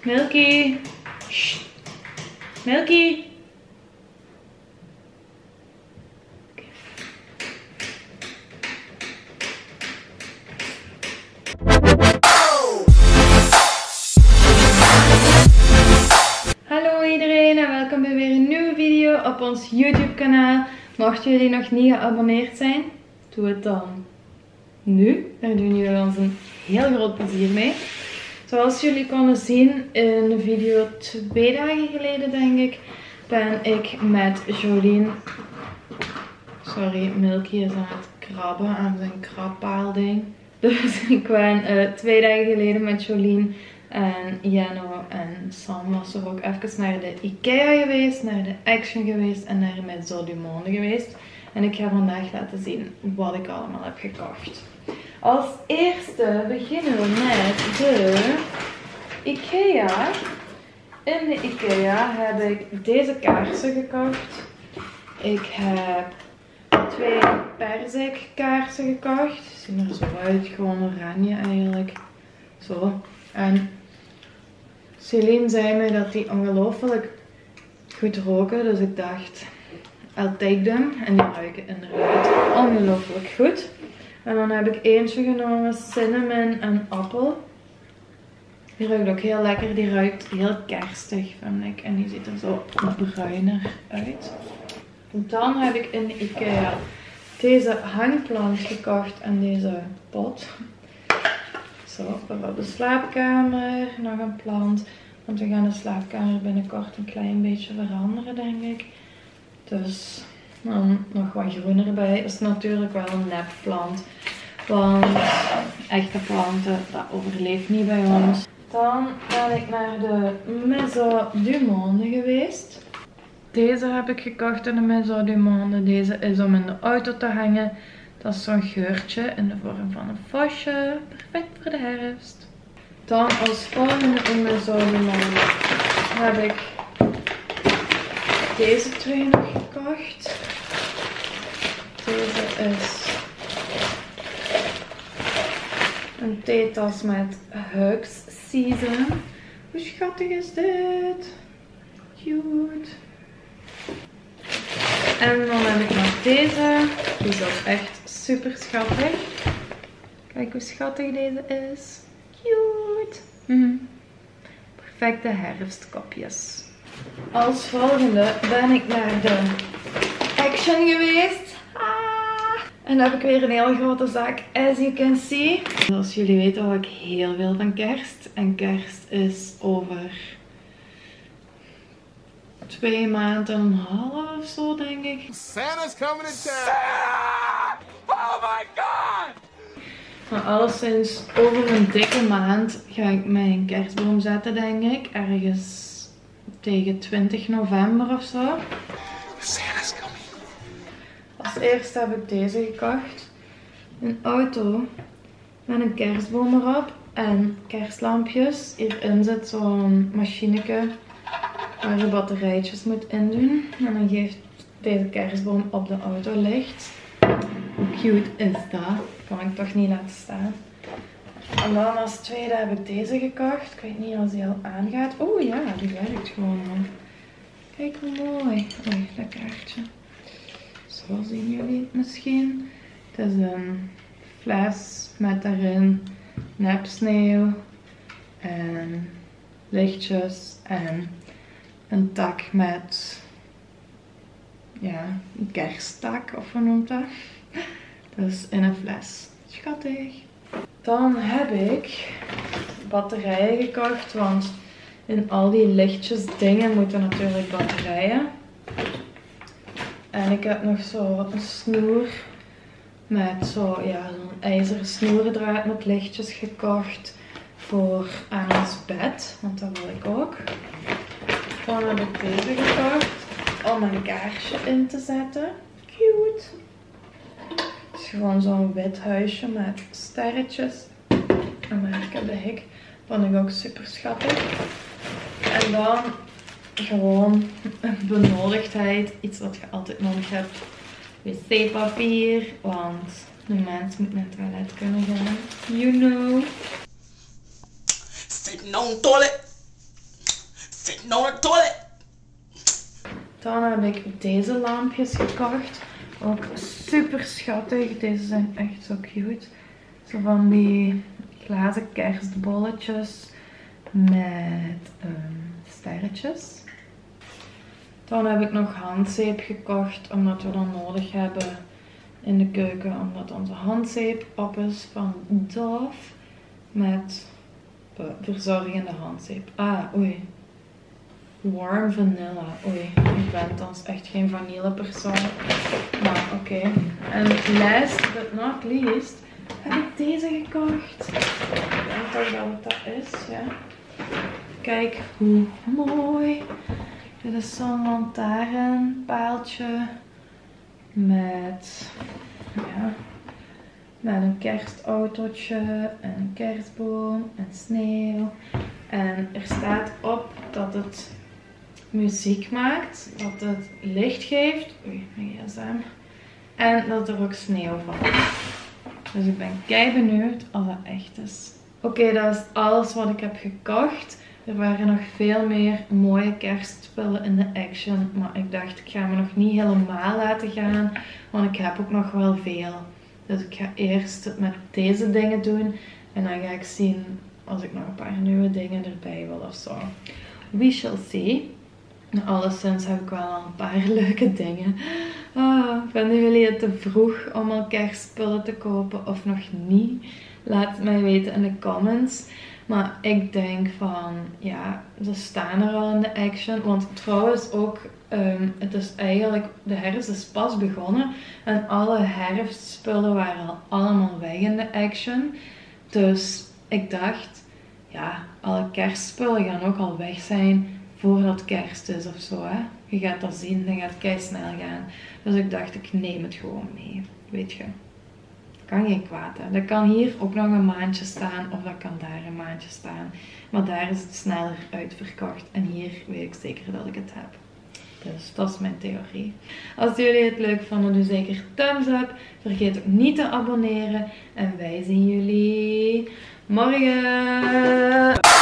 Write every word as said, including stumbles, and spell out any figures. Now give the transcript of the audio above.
Milky. Shh. Milky. Okay. Hallo iedereen en welkom bij weer een nieuwe video op ons YouTube kanaal. Mochten jullie nog niet geabonneerd zijn, doe het dan nu. Daar doen jullie ons een heel groot plezier mee. Zoals jullie konden zien in de video twee dagen geleden denk ik, ben ik met Jolien, sorry Milky is aan het krabben aan zijn krabpaalding. Dus ik ben uh, twee dagen geleden met Jolien en Jenno en Sam was er ook even naar de Ikea geweest, naar de Action geweest en naar Maison du Monde geweest. En ik ga vandaag laten zien wat ik allemaal heb gekocht. Als eerste beginnen we met de Ikea. In de Ikea heb ik deze kaarsen gekocht. Ik heb twee perzik kaarsen gekocht. Ze zien er zo uit, gewoon oranje eigenlijk. Zo. En Celine zei mij dat die ongelooflijk goed roken. Dus ik dacht, I'll take them. En die ruiken inderdaad ongelooflijk goed. En dan heb ik eentje genomen, cinnamon en appel. Die ruikt ook heel lekker. Die ruikt heel kerstig, vind ik. En die ziet er zo bruiner uit. Dan heb ik in de Ikea deze hangplant gekocht en deze pot. Zo, voor de slaapkamer. Nog een plant. Want we gaan de slaapkamer binnenkort een klein beetje veranderen, denk ik. Dus dan nog wat groen erbij. Is natuurlijk wel een nepplant. Want echte planten, dat overleeft niet bij ons. Dan ben ik naar de Maison du Monde geweest. Deze heb ik gekocht in de Maison du Monde. Deze is om in de auto te hangen. Dat is zo'n geurtje in de vorm van een vosje. Perfect voor de herfst. Dan als volgende in Maison du Monde heb ik deze twee nog gekocht. Deze is een theetas met Hugs Season. Hoe schattig is dit? Cute. En dan heb ik nog deze. Die is ook echt super schattig. Kijk hoe schattig deze is. Cute. Mm. Perfecte herfstkopjes. Als volgende ben ik naar de Action geweest. Ah. En dan heb ik weer een hele grote zak, as you can see. Zoals jullie weten hou ik heel veel van kerst. En kerst is over twee maanden en een half of zo, denk ik. Santa's coming to town! Oh my god! Maar alleszins over een dikke maand ga ik mijn kerstboom zetten, denk ik. Ergens tegen twintig november of zo. Santa's coming. Als eerste heb ik deze gekocht. Een auto met een kerstboom erop en kerstlampjes. Hierin zit zo'n machineke waar je batterijtjes moet indoen. En dan geeft deze kerstboom op de auto licht. Hoe cute is dat? Kan ik toch niet laten staan. En dan als tweede heb ik deze gekocht. Ik weet niet of die al aangaat. Oh ja, die werkt gewoon al. Kijk hoe mooi. Oei, dat kaartje. Zo zien jullie het misschien. Het is een fles met daarin nepsneeuw en lichtjes en een tak met, ja, een kersttak of hoe noemt dat? Dus in een fles. Schattig. Dan heb ik batterijen gekocht, want in al die lichtjes dingen moeten natuurlijk batterijen. En ik heb nog zo een snoer met zo, ja, zo'n ijzeren snoerdraad met lichtjes gekocht voor aan ons bed, want dat wil ik ook. Dan heb ik deze gekocht om een kaarsje in te zetten. Cute. Het is gewoon zo'n wit huisje met sterretjes. En merken bij ik. Vond ik ook super schattig. En dan gewoon een benodigdheid. Iets wat je altijd nodig hebt. Wc-papier. Want de mens moet naar het toilet kunnen gaan. You know. Sitting on toilet. sitting on a toilet. Dan heb ik deze lampjes gekocht. Ook super schattig. Deze zijn echt zo cute. Zo van die glazen kerstbolletjes met um, sterretjes. Dan heb ik nog handzeep gekocht, omdat we dat nodig hebben in de keuken. Omdat onze handzeep op is van Dove met uh, verzorgende handzeep. Ah, oei. Warm vanilla. Oei, ik ben thans echt geen vanillepersoon. Maar oké. Okay. En last but not least heb ik deze gekocht. Ik denk toch dat het dat is, ja. Kijk hoe mooi. Dit is zo'n lantaarnpaaltje met, ja, met een kerstautootje en een kerstboom en sneeuw. En er staat op dat het muziek maakt, dat het licht geeft. Oei, mijn gsm. En dat er ook sneeuw valt. Dus ik ben kei benieuwd of dat echt is. Oké, okay, dat is alles wat ik heb gekocht. Er waren nog veel meer mooie kerstspullen in de Action. Maar ik dacht, ik ga me nog niet helemaal laten gaan. Want ik heb ook nog wel veel. Dus ik ga eerst het met deze dingen doen. En dan ga ik zien als ik nog een paar nieuwe dingen erbij wil of zo. We shall see. Alleszins heb ik wel al een paar leuke dingen. Oh, vinden jullie het te vroeg om al kerstspullen te kopen of nog niet? Laat het mij weten in de comments. Maar ik denk van, ja, ze staan er al in de Action. Want trouwens ook, um, het is eigenlijk, de herfst is pas begonnen. En alle herfstspullen waren al allemaal weg in de Action. Dus ik dacht, ja, alle kerstspullen gaan ook al weg zijn voordat kerst is of zo, hè. Je gaat dat zien, dan gaat het kei snel gaan. Dus ik dacht, ik neem het gewoon mee, weet je. Kan geen kwaad, hè. Dat kan hier ook nog een maandje staan of dat kan daar een maandje staan. Maar daar is het sneller uitverkocht en hier weet ik zeker dat ik het heb. Dus dat is mijn theorie. Als jullie het leuk vonden, doe zeker thumbs up. Vergeet ook niet te abonneren. En wij zien jullie morgen.